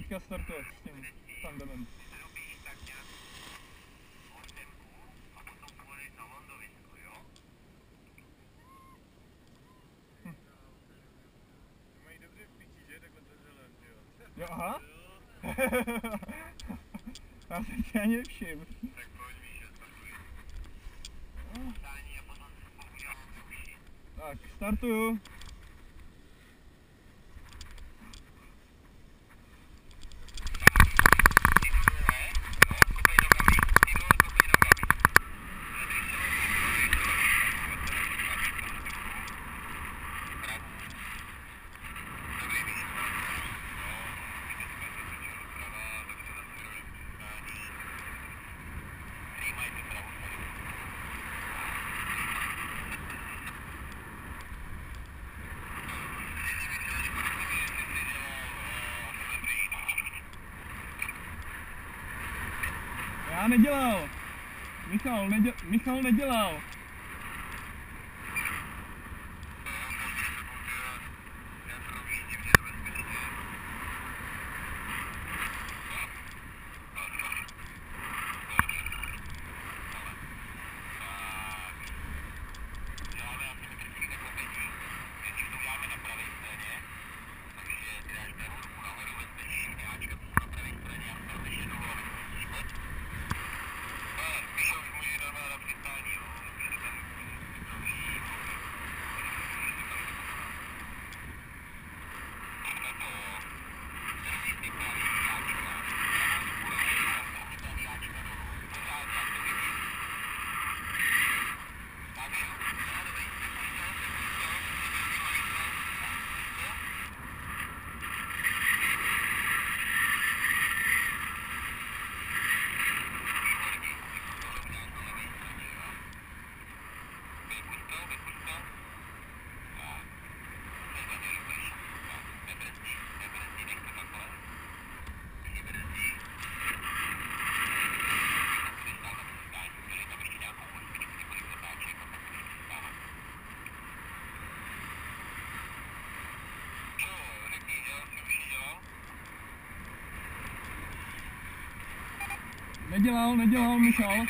teďka startuje s tím tandemem. Jo, aha. Já jsem si ani nevšiml. Tak pojď výše, startuj. Stání a potom se udělám neuší. Tak, startuju. Já nedělal. Michal nedělal. Nedělal, Michal.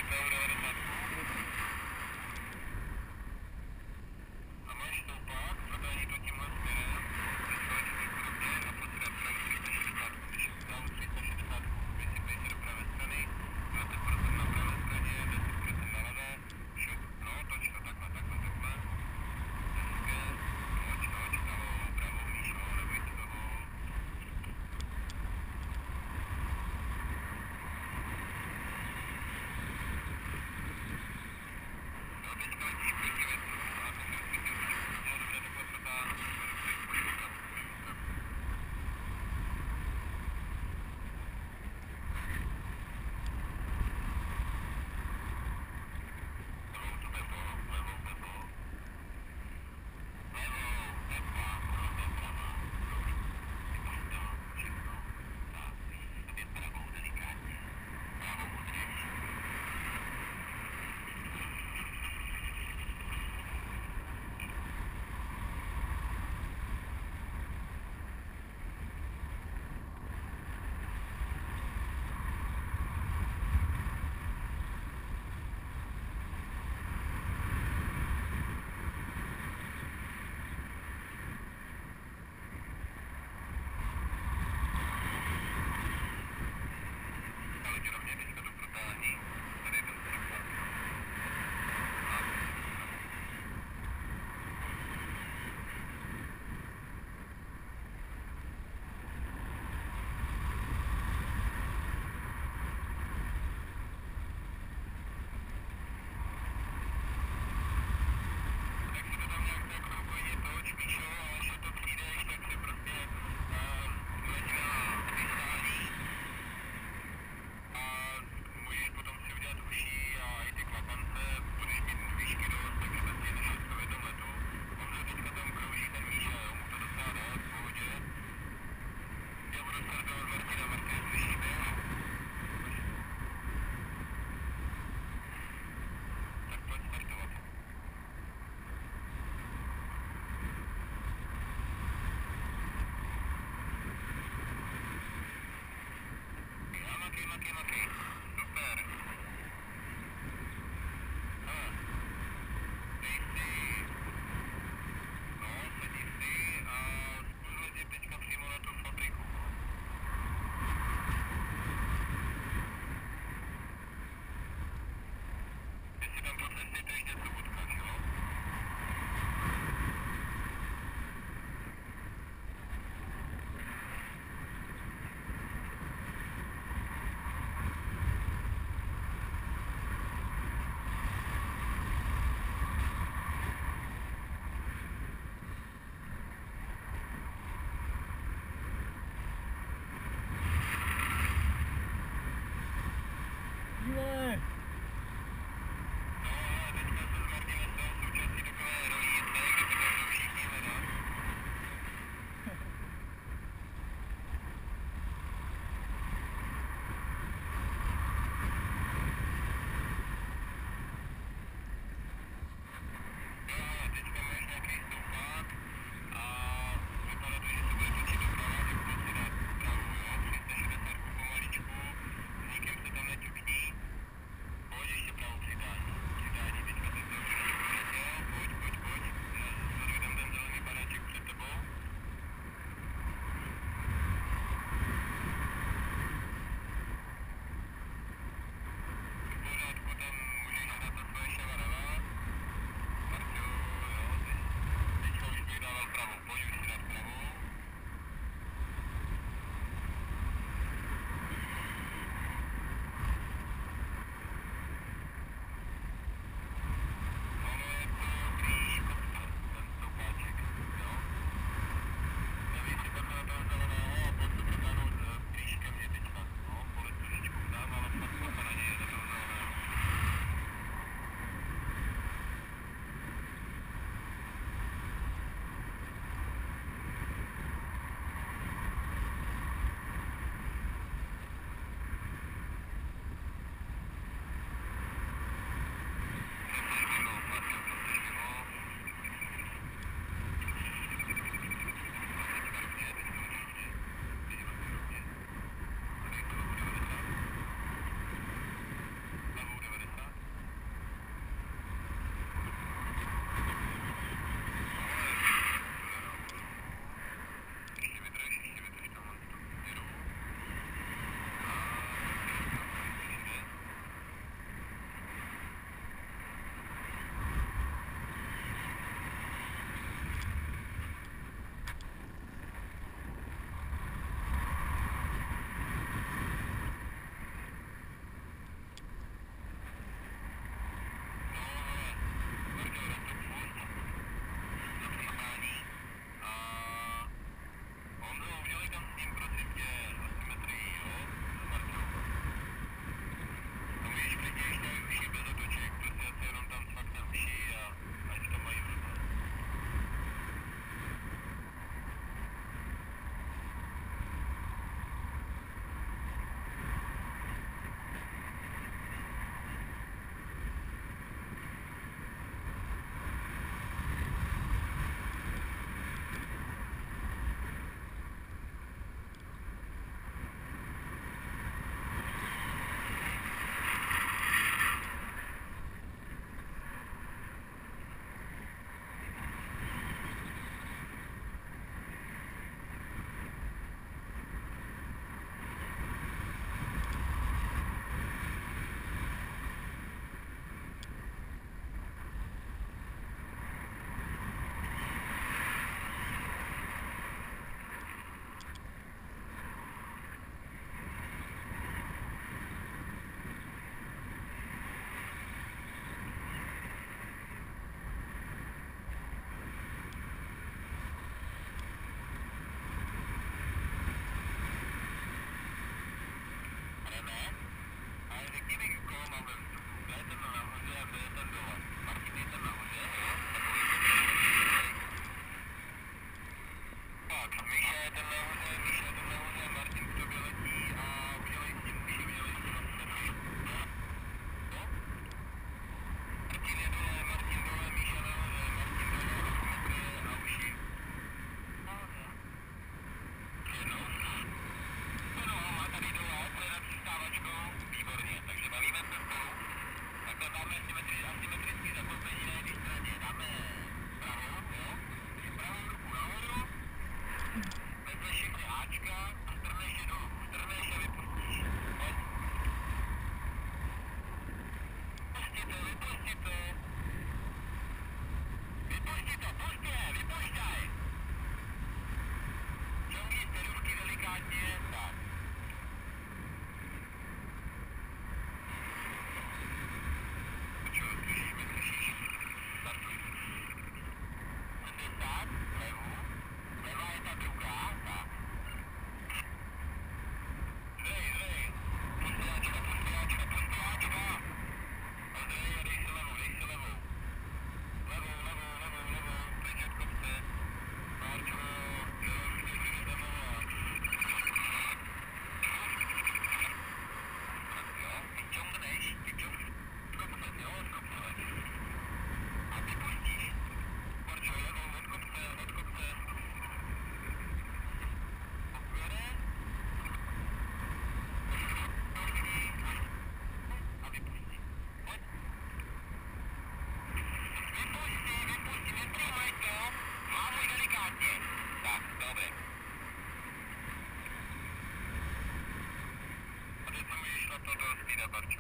Maki. Super. Hele, dej si, no, sedí si a zkus letět teďka přímo na tu fabriku. Jestli tam po cestě jdeš něco potkat, jo? Díle! No, ale teďka se s Martinem stal součástí takové rojíce, kde se tam všichni hledat. Jo, ale teďka máš nějaký stoupák a vypadá to, že se bude točit doprava, tak pojď si dát pravou, jo? 360 pomaličku, s nikým se tam neťukni. Pojď ještě pravou přidání, teďka se to už poletěl, pojď. Sleduj tam ten zelený baráček před tebou. V pořádku, tam můžeš dát na svoje šavarava. Marťo, jo, teďka už bych dával pravou, pojď už si dát pravou. Ono je to kříž kopce, ten stoupáček, jo. Nevíš si pak na toho zeleného a pojď se protáhnout kříž ke mně teďka, no, polez trošičku tam, ale fakt klopa na něj do toho zeleného. Dobrý. A teď se můžeš na to dostýdat, Barčo.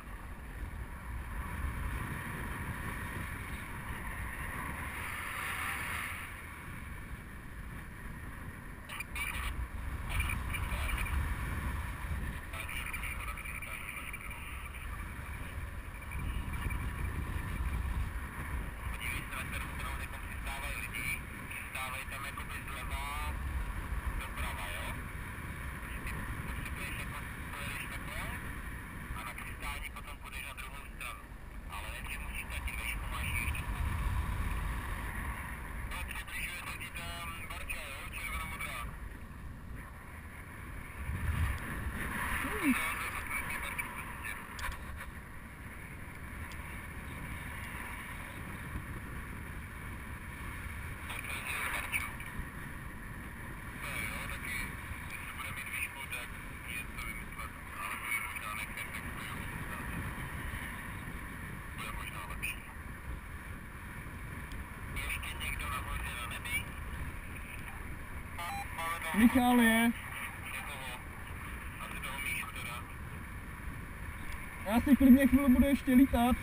Podívej se, na kterou stranu teďkom přistávají lidi. Přistávají tam jakoby zleva doprava, jo? Ty potřebuješ jako pojedeš takhle a na přistání potom půjdeš na druhou stranu. Ale nejdřív musíš zatík vešku, máš ještě spoustu. No, přibližuje se ti tam Barča, jo? Červenomodrá. Michal je. Já si klidně chvíli budu ještě lítat.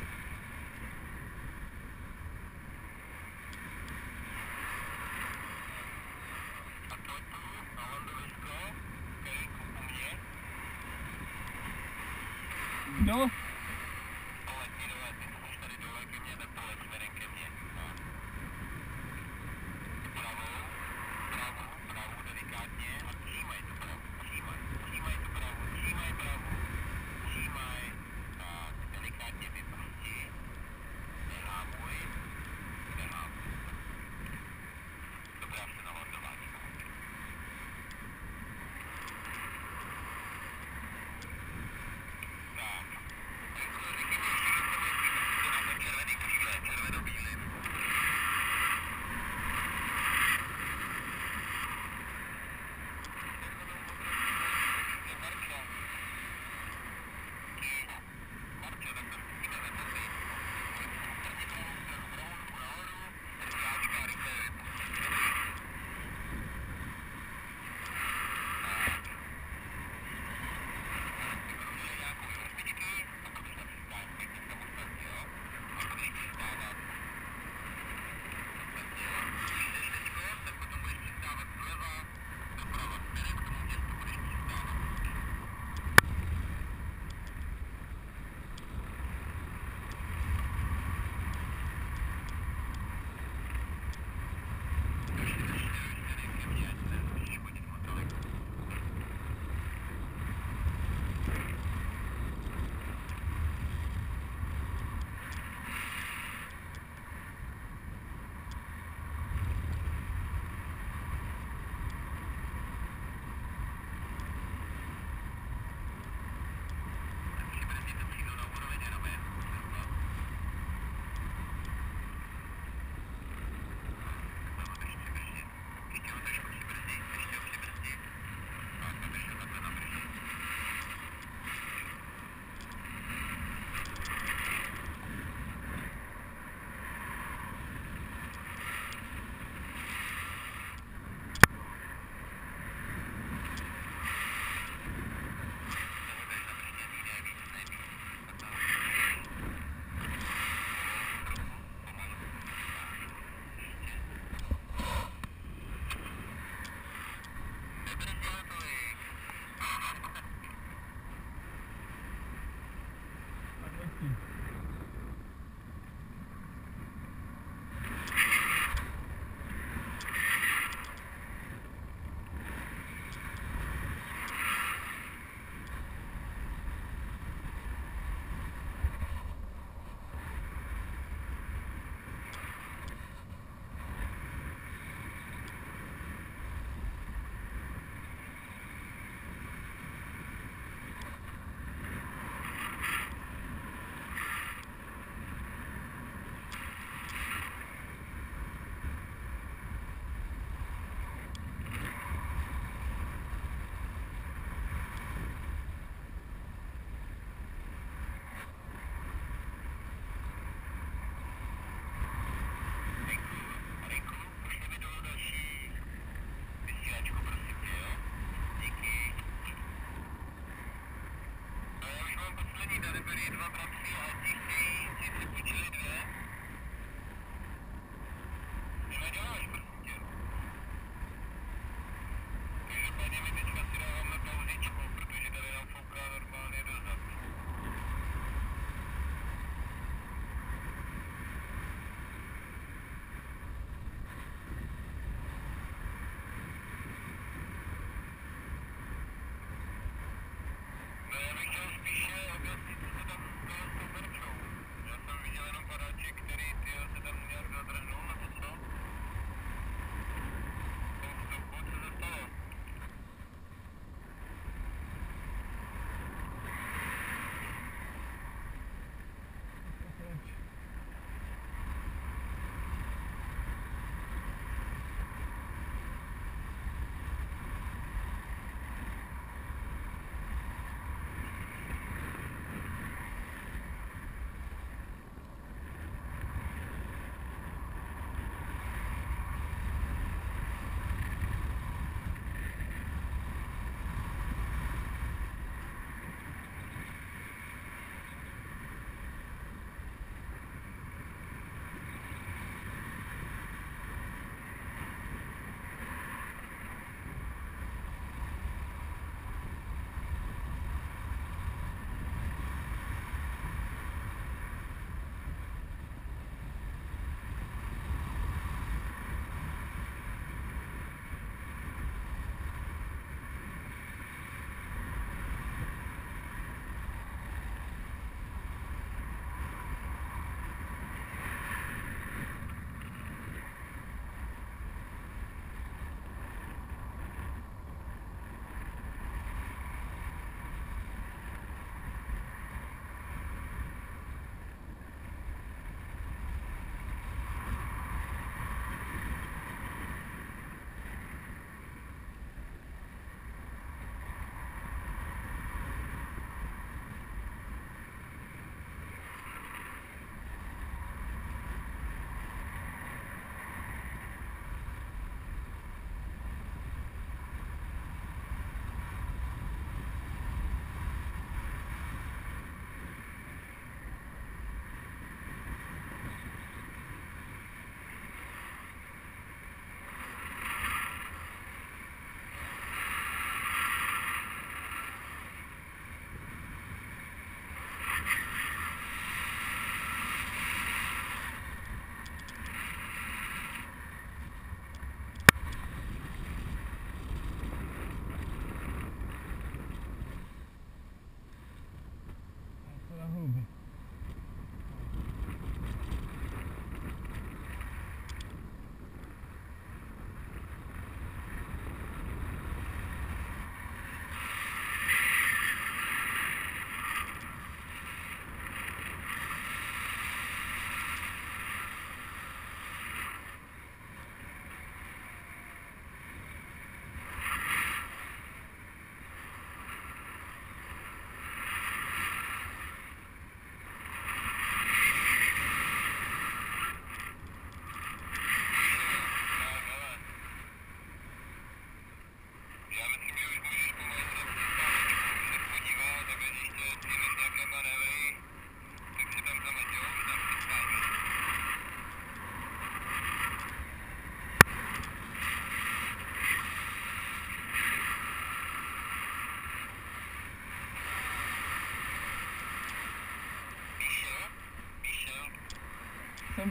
Kdo?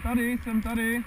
Jsem tady.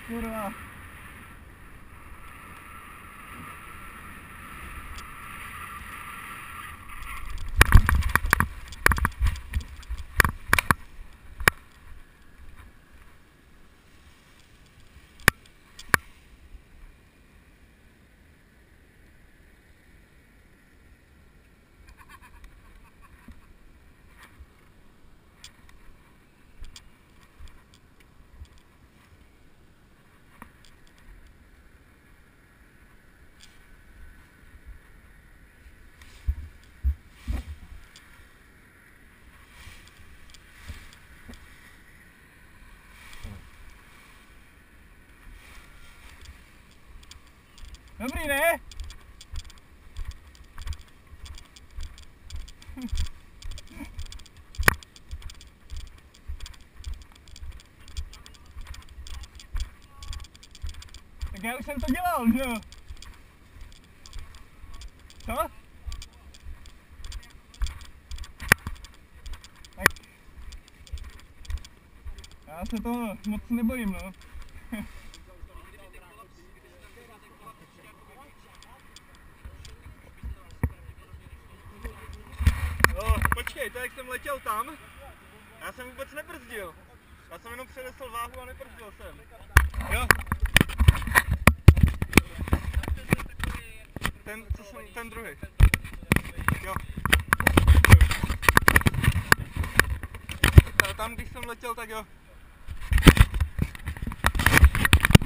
kurva. Dobrý, ne? Tak já už jsem to dělal, že jo? Co? Tak já se toho moc nebojím, no. No, počkej, to jak jsem letěl tam, já jsem vůbec nebrzdil. Já jsem jenom přenesl váhu a nebrzdil jsem. Jo. Ten druhý. Jo. Tam, když jsem letěl, tak jo.